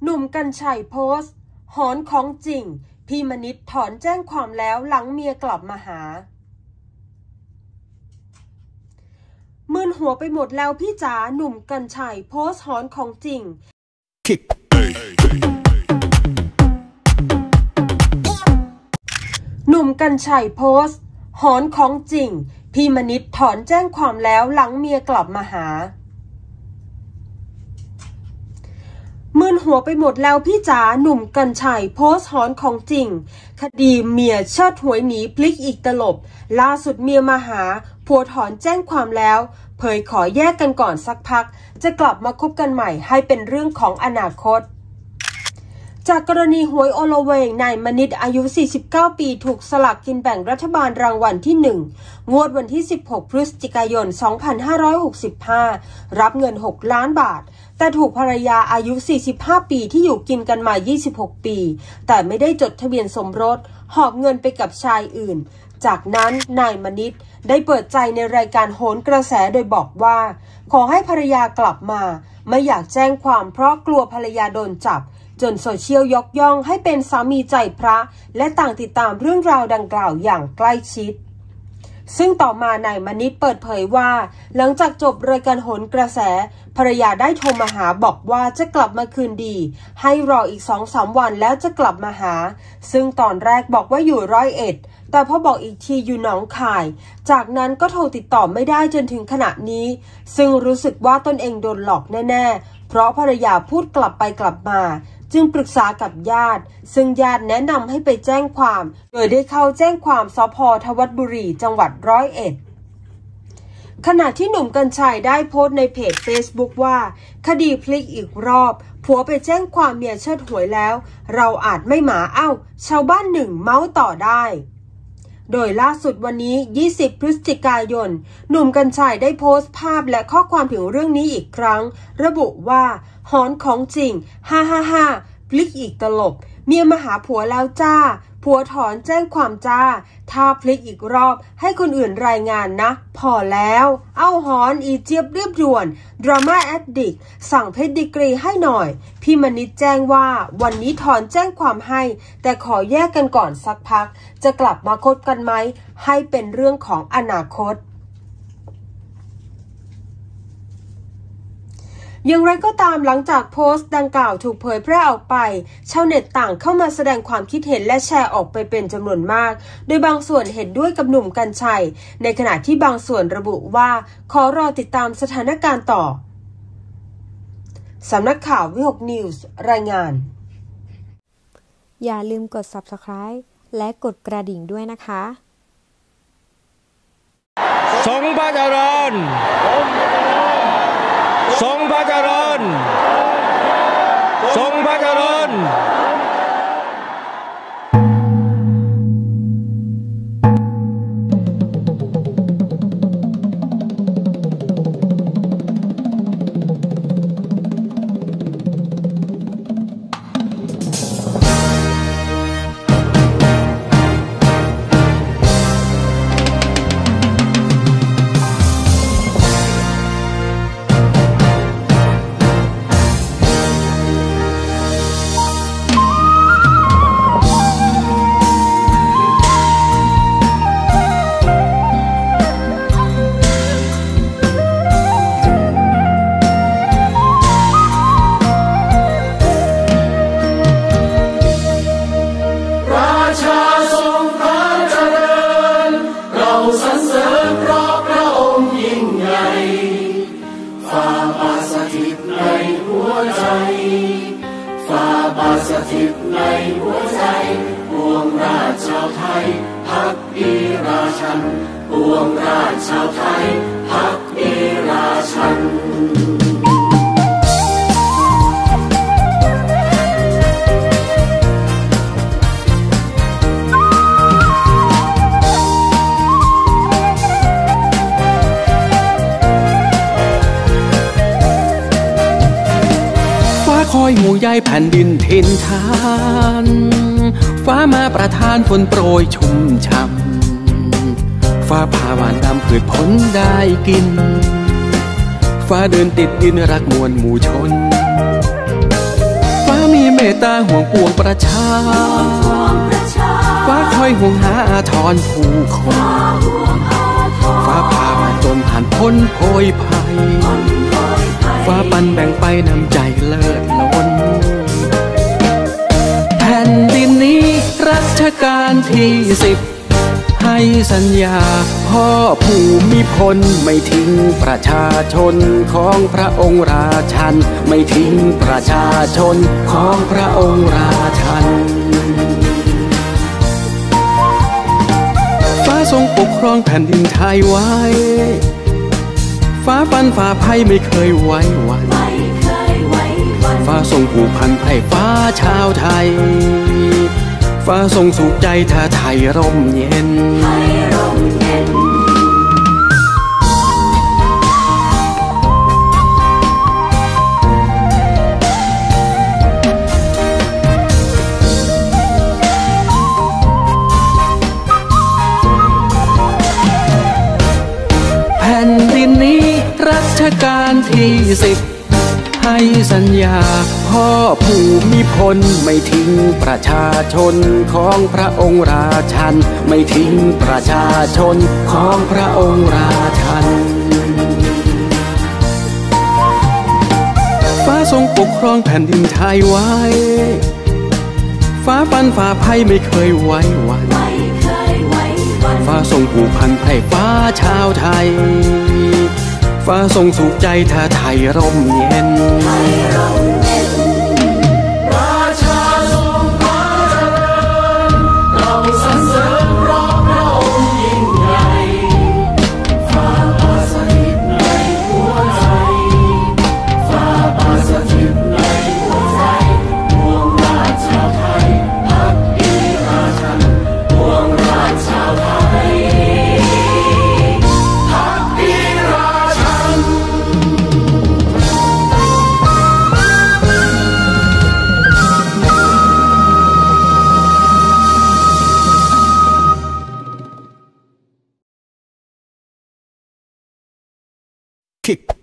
หนุ่มกรรชัยโพสต์หอนของจริงพี่มณิษฐ์ถอนแจ้งความแล้วหลังเมียกลับมาหามึนหัวไปหมดแล้วพี่จ๋าหนุ่มกรรชัยโพสต์หอนของจริงหนุ่มกรรชัยโพสต์หอนของจริงพี่มณิษฐ์ถอนแจ้งความแล้วหลังเมียกลับมาหามึนหัวไปหมดแล้วพี่จ๋าหนุ่มกรรชัยโพสต์หอนของจริงคดีเมียเชิดหวยหนีพลิกอีกตลบล่าสุดเมียมาหาผัวถอนแจ้งความแล้วเผยขอแยกกันก่อนสักพักจะกลับมาคบกันใหม่ให้เป็นเรื่องของอนาคตจากกรณีหวยโอละเวงนายมณิษฐ์อายุ49ปีถูกสลากกินแบ่งรัฐบาลรางวัลที่1งวดวันที่16พฤศจิกายน2565รับเงิน6ล้านบาทแต่ถูกภรรยาอายุ45ปีที่อยู่กินกันมา26ปีแต่ไม่ได้จดทะเบียนสมรสหอบเงินไปกับชายอื่นจากนั้นนายมณิษฐ์ได้เปิดใจในรายการโหนกระแสโดยบอกว่าขอให้ภรรยากลับมาไม่อยากแจ้งความเพราะกลัวภรรยาโดนจับจนโซเชียลยกย่องให้เป็นสามีใจพระและต่างติดตามเรื่องราวดังกล่าวอย่างใกล้ชิดซึ่งต่อมานายมณิษฐ์เปิดเผยว่าหลังจากจบรายการโหนกระแสภรรยาได้โทรมาหาบอกว่าจะกลับมาคืนดีให้รออีก 2-3 วันแล้วจะกลับมาหาซึ่งตอนแรกบอกว่าอยู่101แต่พอบอกอีกทีอยู่หนองคายจากนั้นก็โทรติดต่อไม่ได้จนถึงขณะนี้ซึ่งรู้สึกว่าตนเองโดนหลอกแน่ๆเพราะภรรยาพูดกลับไปกลับมาจึงปรึกษากับญาติซึ่งญาติแนะนำให้ไปแจ้งความโดยได้เข้าแจ้งความสภ.ธวัดบุรีจังหวัด101ขณะที่หนุ่มกรรชัยได้โพสต์ในเพจ Facebook ว่าคดีพลิกอีกรอบผัวไปแจ้งความเมียเชิดหวยแล้วเราอาจไม่หมาชาวบ้านหนึ่งเมาส์ต่อได้โดยล่าสุดวันนี้20พฤศจิกายนหนุ่มกรรชัยได้โพสต์ภาพและข้อความถึงเรื่องนี้อีกครั้งระบุว่าหอนของจริง555พลิกอีกตลบเมียมาหาผัวแล้วจ้าผัวถอนแจ้งความจ้าถ้าพลิกอีกรอบให้คนอื่นรายงานนะพอแล้วเอาหอนอีเจี๊ยบเรียบด่วนดราม่าแอดดิกสั่งเพชรดีกรีให้หน่อยพี่มณิษฐ์แจ้งว่าวันนี้ถอนแจ้งความให้แต่ขอแยกกันก่อนสักพักจะกลับมาคบกันไหมให้เป็นเรื่องของอนาคตอย่างไรก็ตามหลังจากโพสต์ดังกล่าวถูกเผยแพร่ออกไปชาวเน็ตต่างเข้ามาแสดงความคิดเห็นและแชร์ออกไปเป็นจำนวนมากโดยบางส่วนเห็นด้วยกับหนุ่มกรรชัยในขณะที่บางส่วนระบุว่าขอรอติดตามสถานการณ์ต่อสำนักข่าววิหกนิวส์รายงานอย่าลืมกด Subscribe และกดกระดิ่งด้วยนะคะทรงพระเจริญทรงพระเจริญทรงพระเจริญสถิตในหัวใจปวงราชชาวไทยฮักดีราชันปวงราชชาวไทยฮักดีราชันคอยหมู่ใยแผ่นดินเทนทานฟ้ามาประทานฝนโปรยชุ่มช่ำฟ้าผ่าหวานดำพืชผลได้กินฟ้าเดินติดดินรักมวลหมู่ชนฟ้ามีตตาห่วงปวงประชาฟ้าคอยห่วงหาอาทรผู้คนฟ้าพามาจนผ่านพ้นโพยภัยฟ้าปันแบ่งไปน้ำใจเลิศล้นแผ่นดินนี้รัชกาลที่10ให้สัญญาพ่อภูมิพลไม่ทิ้งประชาชนของพระองค์ราชันไม่ทิ้งประชาชนของพระองค์ราชันฟ้าทรงปกครองแผ่นดินไทยไว้ฟ้าปันฝ่าภัยไม่เคยไว้วันฟ้าทรงผูกพันไพร่ฟ้าชาวไทยฟ้าทรงสุขใจถ้าไทยร่มเย็นแผ่นดินนี้รัชกาลที่10ให้สัญญาพ่อภูมิพลไม่ทิ้งประชาชนของพระองค์ราชันไม่ทิ้งประชาชนของพระองค์ราชันฟ้าทรงปกครองแผ่นดินไทยไว้ฟ้าปันฝ่าภัยไม่เคยไว้วันฟ้าทรงผูกพันไพร่ฟ้าชาวไทยฟ้าทรงสุขใจถ้าไทยร่มเย็นราชาทรงพระเจริญเราสรรเสริญเพราะพระองค์ยิ่งใหญ่ฟ้าประสิทธิ์ในหัวใจฟ้าประสิทธิ์ในหัวใจปวงราชชาวไทยภักดีราชันปวงราชชาวไทยภักดีราชัน Kick